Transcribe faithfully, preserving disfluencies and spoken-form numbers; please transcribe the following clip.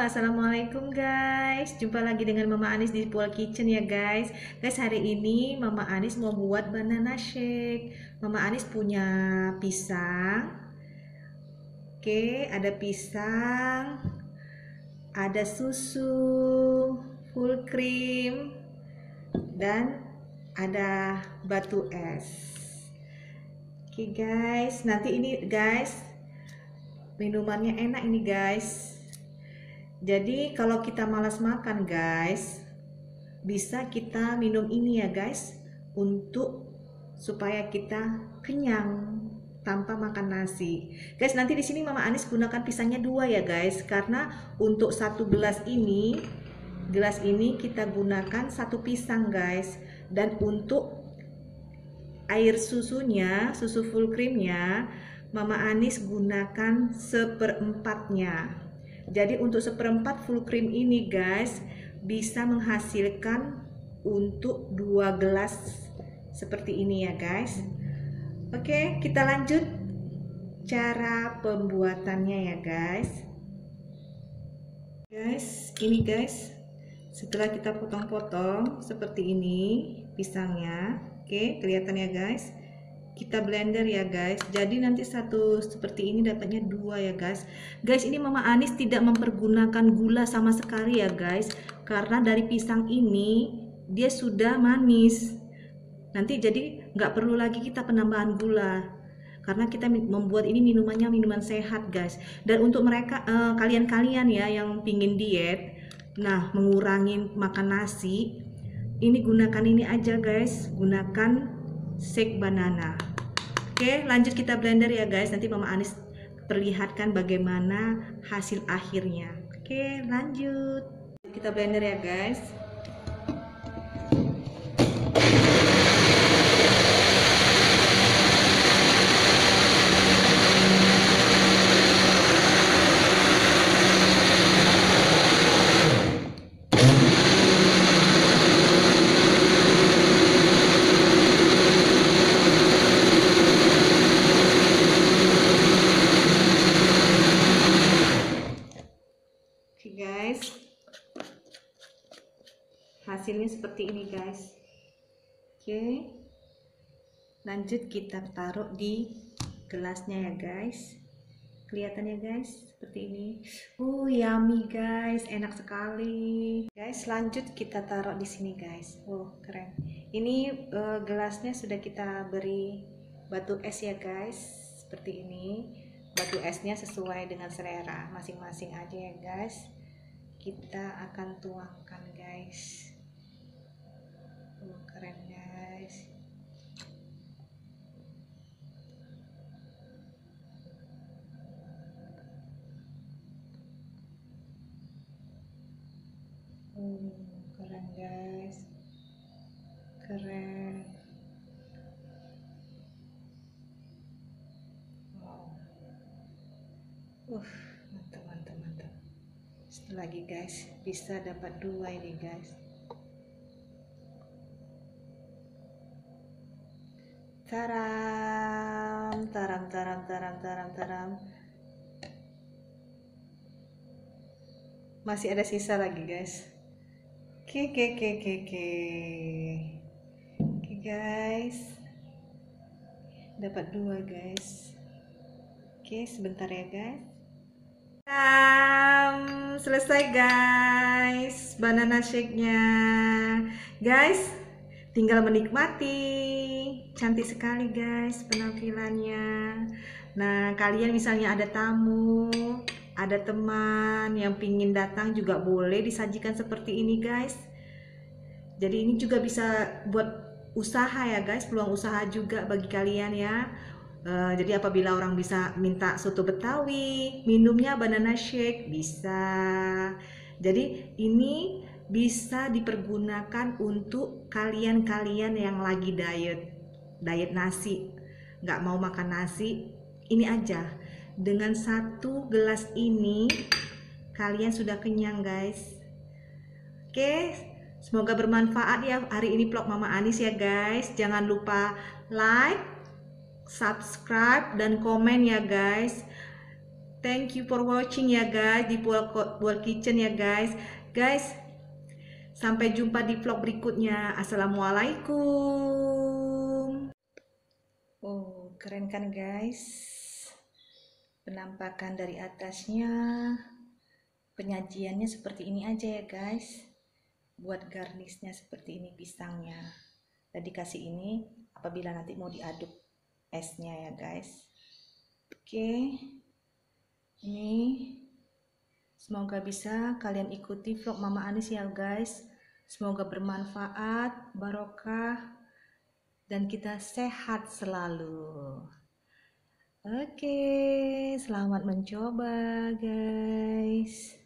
Assalamualaikum guys. Jumpa lagi dengan Mama Anis di Pool Kitchen ya guys. Guys, hari ini Mama Anis mau buat banana shake. Mama Anis punya pisang. Oke, ada pisang, ada susu, full cream, dan ada batu es. Oke guys, nanti ini guys, minumannya enak ini guys. Jadi kalau kita malas makan guys, bisa kita minum ini ya guys, untuk supaya kita kenyang tanpa makan nasi. Guys, nanti di sini Mama Anis gunakan pisangnya dua ya guys, karena untuk satu gelas ini, gelas ini kita gunakan satu pisang guys. Dan untuk air susunya, susu full creamnya, Mama Anis gunakan seperempatnya. Jadi untuk seperempat full cream ini guys, bisa menghasilkan untuk dua gelas seperti ini ya guys. Oke, kita lanjut cara pembuatannya ya guys. Guys, ini guys, setelah kita potong-potong seperti ini pisangnya, oke, kelihatan ya guys. Kita blender ya guys, jadi nanti satu seperti ini dapatnya dua ya guys. Guys, ini Mama Anis tidak mempergunakan gula sama sekali ya guys, karena dari pisang ini dia sudah manis. Nanti jadi nggak perlu lagi kita penambahan gula, karena kita membuat ini minumannya minuman sehat guys. Dan untuk mereka eh, kalian-kalian ya yang pingin diet, nah mengurangi makan nasi, ini gunakan ini aja guys, gunakan shake banana. Oke, lanjut kita blender ya guys. Nanti Mama Anis perlihatkan bagaimana hasil akhirnya. Oke, lanjut kita blender ya guys. Guys, hasilnya seperti ini guys. Oke, lanjut kita taruh di gelasnya ya guys. Kelihatan ya guys, seperti ini. Uh, yummy guys, enak sekali guys. Lanjut kita taruh di sini guys. Oh, keren. Ini uh, gelasnya sudah kita beri batu es ya guys, seperti ini. Batu esnya sesuai dengan selera masing-masing aja ya guys. Kita akan tuangkan guys. Oh, keren guys. Oh, keren guys. Keren. Wow. Uh, mantap mantap mantap. Satu lagi guys, bisa dapat dua ini guys. Taram, taram, taram, taram, taram, taram. Masih ada sisa lagi guys. Oke, oke, oke, oke, oke. Oke guys, dapat dua guys. Oke, sebentar ya guys. Um, selesai guys banana shake-nya guys, tinggal menikmati. Cantik sekali guys penampilannya. Nah, kalian misalnya ada tamu, ada teman yang pingin datang juga boleh disajikan seperti ini guys. Jadi ini juga bisa buat usaha ya guys, peluang usaha juga bagi kalian ya. Uh, jadi apabila orang bisa minta soto Betawi, minumnya banana shake bisa. Jadi ini bisa dipergunakan untuk kalian-kalian yang lagi diet, diet nasi, nggak mau makan nasi. Ini aja, dengan satu gelas ini kalian sudah kenyang guys. Oke, semoga bermanfaat ya hari ini vlog Mama Anis ya guys. Jangan lupa like, subscribe, dan komen ya guys. Thank you for watching ya guys di Pual, Pual Kitchen ya guys. Guys, sampai jumpa di vlog berikutnya. Assalamualaikum. Oh, keren kan guys? Penampakan dari atasnya. Penyajiannya seperti ini aja ya guys. Buat garnisnya seperti ini pisangnya. Tadi kasih ini apabila nanti mau diaduk esnya ya guys. Oke. Ini semoga bisa kalian ikuti vlog Mama Anis ya guys. Semoga bermanfaat, barokah, dan kita sehat selalu. Oke, selamat mencoba guys.